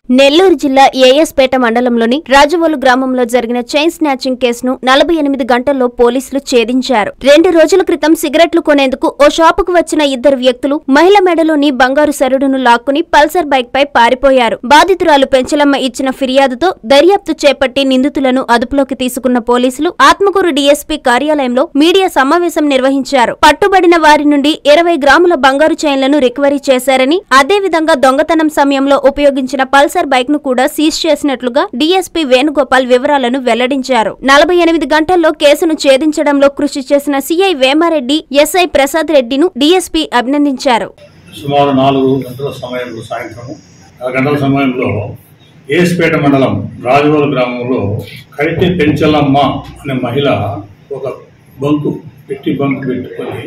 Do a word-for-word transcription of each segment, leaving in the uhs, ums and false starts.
నెల్లూరు జిల్లా ఏఎస్పేట మండలంలోని రాజవోలు గ్రామంలో జరిగిన చైన్ స్నాచింగ్ కేసును నలభై ఎనిమిది గంటల్లో పోలీసులు ఛేదించారు. రెండు రోజుల క్రితం సిగరెట్లు కొనేందుకు ఓ షాపుకు వచ్చిన ఇద్దరు వ్యక్తులు మహిళ మెడలోని బంగారు సరుడును లాక్కుని పల్సర్ బైక్ పై పారిపోయారు. బాధితురాలు పెంచలమ్మ ఇచ్చిన ఫిర్యాదుతో దర్యాప్తు చేపట్టి నిందితులను అదుపులోకి తీసుకున్న పోలీసులు ఆత్మకూరు డీఎస్పీ కార్యాలయంలో మీడియా సమావేశం నిర్వహించారు. పట్టుబడిన వారి నుండి ఇరవై గ్రాముల బంగారు చైన్లను రికవరీ చేశారని, అదేవిధంగా దొంగతనం సమయంలో ఉపయోగించిన పల్సర్ బైక్ ను కూడా సీజ్ చేసినట్లుగా డీఎస్పీ వేణుగోపాల్ వివరాలను వెల్లడించారు. నలభై ఎనిమిది గంటల్లో కేసును ఛేదించడంలో కృషి చేసిన సీఐ వేమారెడ్డి, ఎస్ఐ ప్రసాద్ రెడ్డిను డీఎస్పీ అభినందించారు. సుమారు నాలుగు గంటల సమయంలో సాయంత్రం ఆ గంటల సమయంలో ఏఎస్పేట మండలం రాజవోలు గ్రామంలో కైతే పెంచలమ్మ అనే మహిళ ఒక బంకు పెట్టి బంకు పెట్టుకొని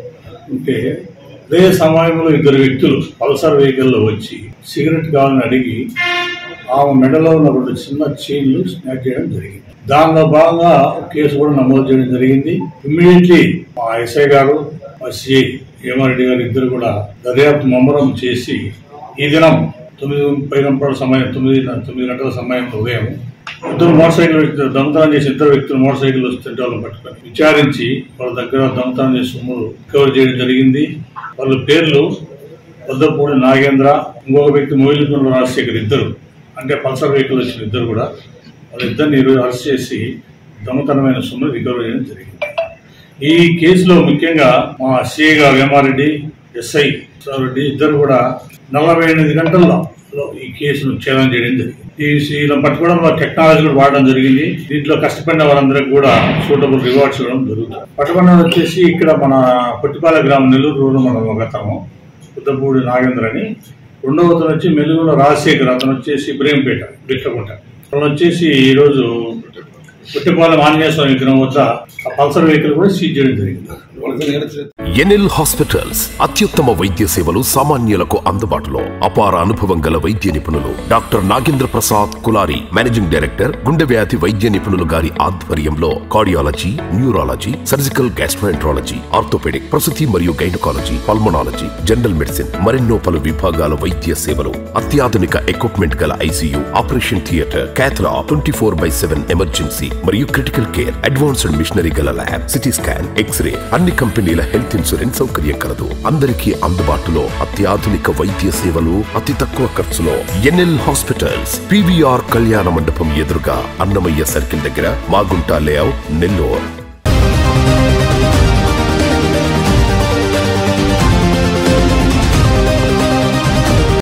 ఉంటే అదే సమయంలో ఇద్దరు వ్యక్తులు పల్సర్ వెహికల్లో వచ్చి సిగరెట్ కావాలని అడిగి ఆమె మెడలో ఉన్న రెండు చిన్న చైన్లు స్నాచ్ చేయడం జరిగింది. దానిలో భాగంగా కేసు కూడా నమోదు చేయడం జరిగింది. ఇమ్మీడియట్లీ మా ఎస్ఐ గారు, మా సిఐ వేమారెడ్డి గారు ఇద్దరు కూడా దర్యాప్తు ముమ్మరం చేసి ఈ దినం తొమ్మిది పై గంటల సమయం తొమ్మిది తొమ్మిది గంటల సమయంలో ఉదయం ఇద్దరు మోటార్ సైకిల్ దొంగతనం చేసి ఇద్దరు వ్యక్తులు మోటార్ సైకిల్ వస్తే వాళ్ళని పట్టుకొని విచారించి వాళ్ళ దగ్గర దొంగతనం చేసి సొమ్ములు రికవర్ చేయడం జరిగింది. వాళ్ళ పేర్లు వద్దపూడి నాగేంద్ర, ఇంకొక వ్యక్తి మొయిలిపల్లి రాజశేఖర్, ఇద్దరు అంటే పల్సర్ వెహికల్ వచ్చిన ఇద్దరు కూడా వాళ్ళిద్దరిని ఈరోజు అరెస్ట్ చేసి దొంగతనమైన సొమ్ములు రికవర్ చేయడం జరిగింది. ఈ కేసులో ముఖ్యంగా మా సిఐ గారు వేమారెడ్డి, ఎస్ఐ రెడ్డి ఇద్దరు కూడా నలభై ఎనిమిది గంటల్లో ఈ కేసును ఛేదన చేయడం జరిగింది. ఈ వీళ్ళని పట్టుకోవడంలో టెక్నాలజీ కూడా వాడడం జరిగింది. దీంట్లో కష్టపడిన వారందరికీ కూడా సూటబుల్ రివార్డ్స్ ఇవ్వడం జరుగుతుంది. పట్టుకున్న వచ్చేసి ఇక్కడ మన పొట్టిపాల గ్రామం నెల్లూరు రోడ్డు మన గతము ఉద్దపూడి నాగేంద్ర అని, రెండవ అతను వచ్చి మెలుగుల రాజశేఖర్, అతను వచ్చేసి ఇబ్రహీంపేట బిట్లకుంట, అతను వచ్చేసి ఈరోజు పొట్టిపాలెం ఆంజనేయ స్వామి విగ్రహం వద్ద ఆ పల్సర్ వెహికల్ కూడా సీజ్ చేయడం జరిగింది. ఎన్ఎల్ హాస్పిటల్స్ అత్యుత్తమ వైద్య సేవలు సామాన్యులకు అందుబాటులో. అపార అనుభవం గల వైద్య నిపుణులు doctor Nagendra Prasad Kulari, managing director, గుండె వ్యాధి వైద్య నిపుణులు గారి ఆధ్వర్యంలో cardiology, neurology, surgical gastroenterology, orthopaedic, ప్రసూతి మరియు గైనకాలజీ, పల్మనాలజీ, జనరల్ మెడిసిన్ మరెన్నో పలు విభాగాల వైద్య సేవలు, అత్యాధునిక ఎక్విప్మెంట్ గల ICU, operation theatre, cath lab, twenty four by seven emergency మరియు క్రిటికల్ కేర్, అడ్వాన్స్డ్ మిషనరీ గల ల్యాబ్, సిటీ స్కాన్, ఎక్స్రే, అన్ని కంపెనీల హెల్త్ ఇన్సూరెన్స్ సౌకర్యం కలదు. అందరికీ అందుబాటులో అత్యాధునిక వైద్య సేవలు అతి తక్కువ ఖర్చులో. ఎన్ఎల్ హాస్పిటల్స్, పీవీఆర్ కళ్యాణ మండపం ఎదురుగా, అన్నమయ్య సర్కిల్ దగ్గర, మాగుంట లేఅవుట్, నెల్లూరు.